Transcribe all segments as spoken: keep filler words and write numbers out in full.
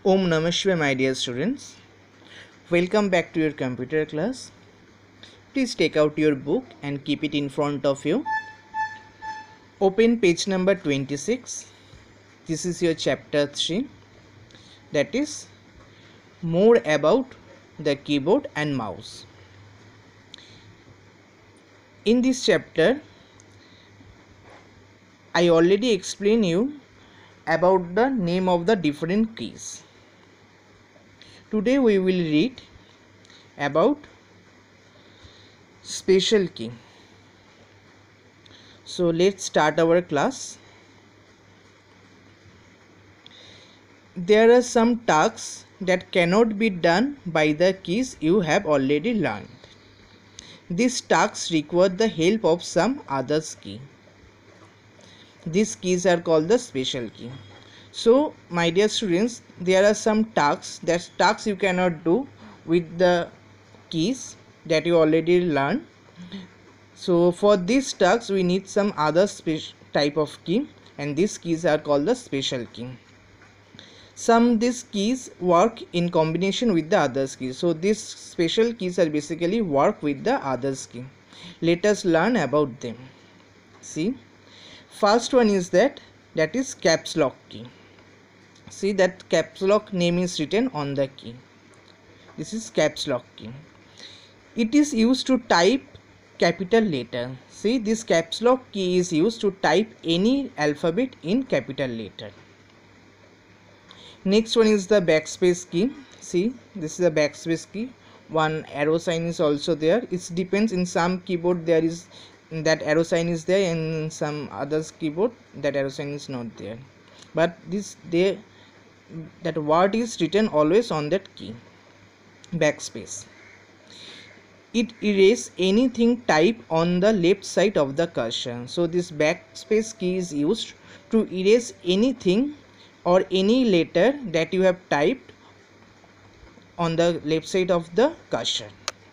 Om Namah Shivaya, my dear students. Welcome back to your computer class. Please take out your book and keep it in front of you. Open page number twenty-six. This is your chapter three. That is more about the keyboard and mouse. In this chapter, I already explained you about the name of the different keys. Today we will read about special key. So let's start our class. There are some tasks that cannot be done by the keys you have already learned. These tasks require the help of some others key. These keys are called the special key. So my dear students, there are some tasks that tasks you cannot do with the keys that you already learned. So for these tasks we need some other type of key, and these keys are called the special key. Some these keys work in combination with the others keys. So these special keys are basically work with the others key. Let us learn about them. See, first one is that that is caps lock key. See that caps lock name is written on the key. This is caps lock key. It is used to type capital letter. See, this caps lock key is used to type any alphabet in capital letter. Next one is the backspace key. See, this is the backspace key. One arrow sign is also there. It depends, in some keyboard there is that arrow sign is there, and in some others keyboard that arrow sign is not there. But this they that word is written always on that key, backspace. It erases anything typed on the left side of the cursor. So this backspace key is used to erase anything or any letter that you have typed on the left side of the cursor.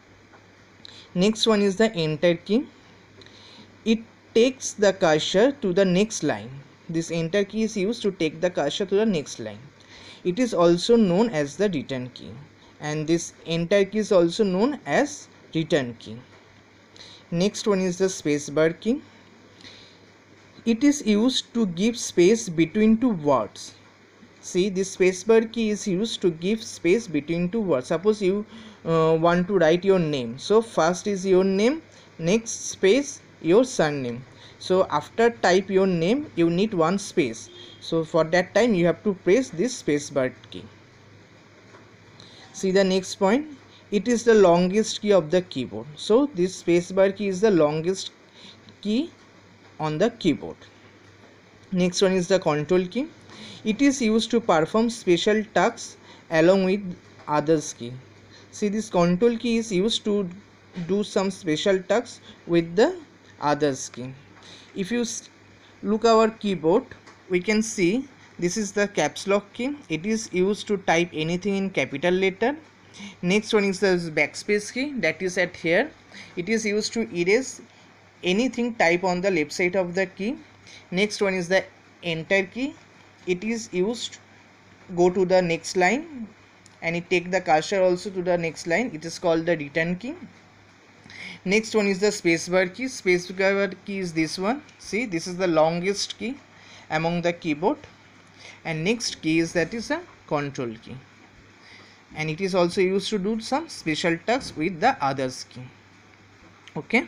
Next one is the enter key. It takes the cursor to the next line. This enter key is used to take the cursor to the next line. It is also known as the return key, and this enter key is also known as return key. Next one is the spacebar key. It is used to give space between two words. See, this spacebar key is used to give space between two words. Suppose you uh, want to write your name. So first is your name, next space your surname. So after type your name, you need one space. So for that time you have to press this spacebar key. See the next point. It is the longest key of the keyboard. So this spacebar key is the longest key on the keyboard. Next one is the control key. It is used to perform special tasks along with others key. See, this control key is used to do some special tasks with the others key. If you look our keyboard, we can see this is the caps lock key. It is used to type anything in capital letter. Next one is the backspace key, that is at here. It is used to erase anything type on the left side of the key. Next one is the enter key. It is used to go to the next line, and it take the cursor also to the next line. It is called the return key. Next one is the spacebar key. Spacebar key is this one. See, this is the longest key among the keyboard. And next key is that is a control key, and it is also used to do some special tasks with the others key. Okay,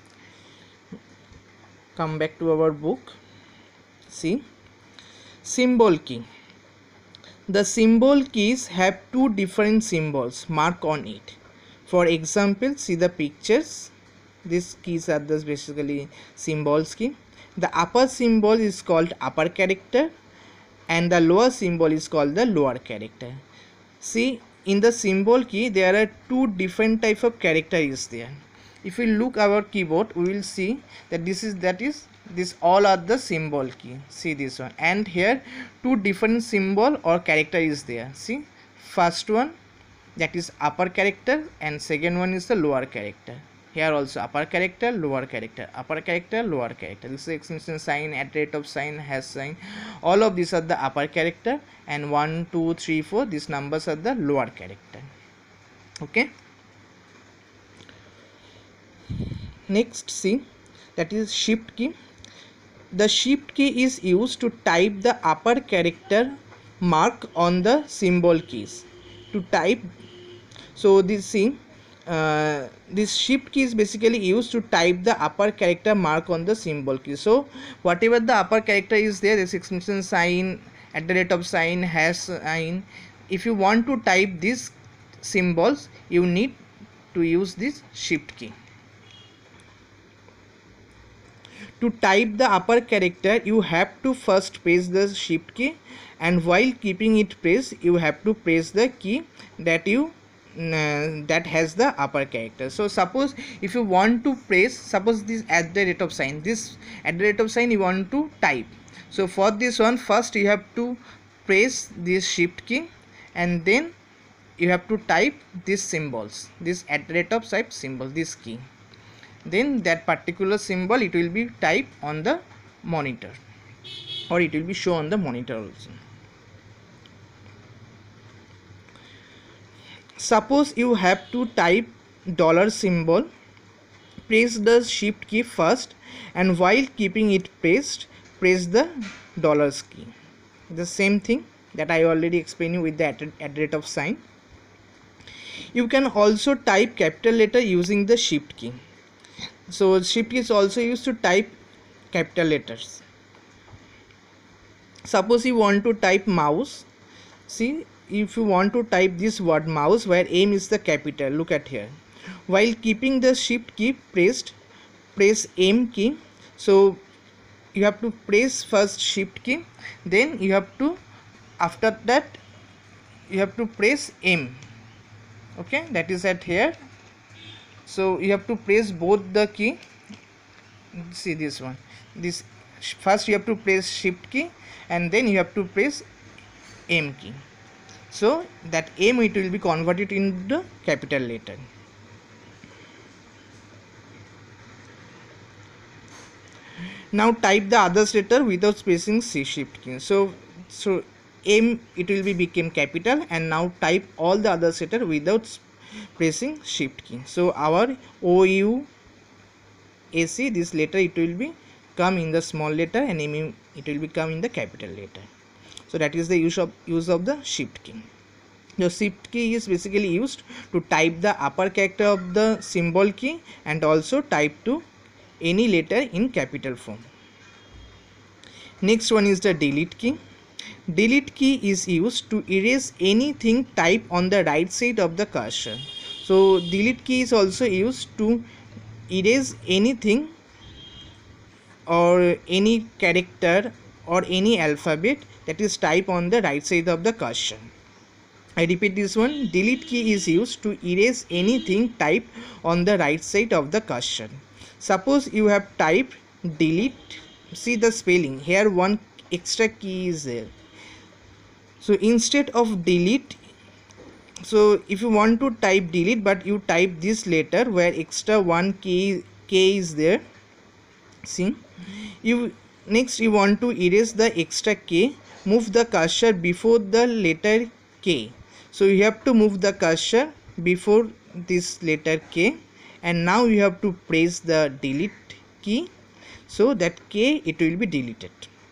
come back to our book. See, symbol key. The symbol keys have two different symbols marked on it. For example, see the pictures. These keys are the basically symbols key. The upper symbol is called upper character, and the lower symbol is called the lower character. See, in the symbol key there are two different type of character is there. If we look our keyboard, we will see that this is that is this all are the symbol key. See this one, and here two different symbol or character is there. See, first one that is upper character, and second one is the lower character. here also upper character, lower character, upper character, lower character. This is exclamation sign, at rate of sign, hash sign. All of these are the upper character, and one, two, three, four. These numbers are the lower character. Okay. Next, see, that is shift key. The shift key is used to type the upper character mark on the symbol keys. To type, so this see. Uh, this shift key is basically used to type the upper character mark on the symbol key. So whatever the upper character is there, this exclamation sign, at the rate of sign, hash sign, if you want to type these symbols, you need to use this shift key. To type the upper character, you have to first press the shift key, and while keeping it pressed, you have to press the key that you Uh, that has the upper character. So suppose if you want to press, suppose this at the rate of sign, this at the rate of sign you want to type. So for this one, first you have to press this shift key, and then you have to type these symbols, this at the rate of sign symbol, this key. Then that particular symbol, it will be typed on the monitor, or it will be shown on the monitor also. Suppose you have to type dollar symbol, press the shift key first, and while keeping it pressed, press the dollars key. The same thing that I already explained you with the at rate of sign. You can also type capital letter using the shift key. So shift key is also used to type capital letters. Suppose you want to type mouse. See, if you want to type this word mouse, where M is the capital, look at here, while keeping the shift key pressed, press M key. So you have to press first shift key, then you have to, after that you have to press M. Okay, that is at here. So you have to press both the key. See this one, this first you have to press shift key, and then you have to press M key. So that M, it will be converted into the capital letter. Now type the others letter without pressing C shift key. So so M, it will be became capital, and now type all the others letter without pressing shift key. So our O U A C, this letter, it will be come in the small letter, and M, it will become in the capital letter. So that is the use of use of the shift key. The shift key is basically used to type the upper character of the symbol key, and also type to any letter in capital form. Next one is the delete key. Delete key is used to erase anything typed on the right side of the cursor. So delete key is also used to erase anything or any character or any alphabet that is typed on the right side of the cursor. I repeat this one, delete key is used to erase anything typed on the right side of the cursor. Suppose you have typed delete, see the spelling here, one extra key is there. So instead of delete, so if you want to type delete but you type this letter where extra one key k is there, see, you next you want to erase the extra k, move the cursor before the letter k. So you have to move the cursor before this letter k, and now you have to press the delete key, so that k, it will be deleted.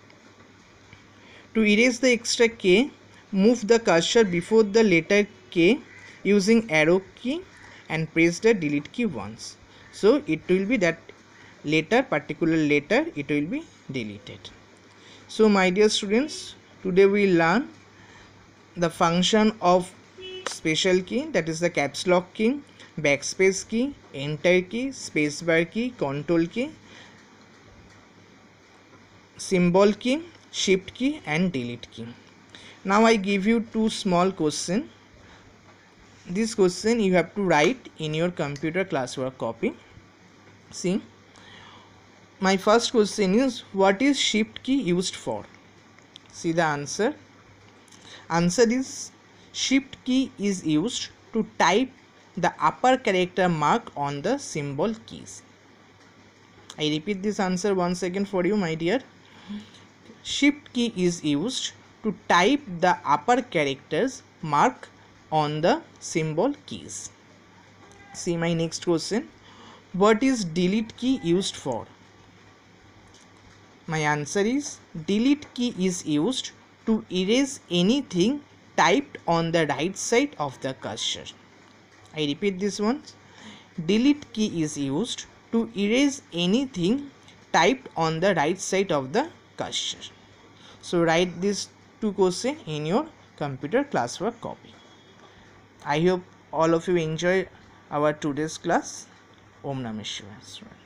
To erase the extra k, move the cursor before the letter k using arrow key, and press the delete key once. So it will be that letter, particular letter, it will be deleted. So my dear students, today we learn the function of special key, that is the caps lock key, backspace key, enter key, spacebar key, control key, symbol key, shift key, and delete key. Now I give you two small questions. This question you have to write in your computer classwork copy. See, my first question is, what is shift key used for? See the answer. Answer is, shift key is used to type the upper character mark on the symbol keys. I repeat this answer once again for you, my dear. Shift key is used to type the upper characters mark on the symbol keys. See my next question. What is delete key used for? My answer is delete key is used to erase anything typed on the right side of the cursor. I repeat this one. Delete key is used to erase anything typed on the right side of the cursor. So write these two questions in your computer classwork copy. I hope all of you enjoy our today's class. Om Namah Shivaya.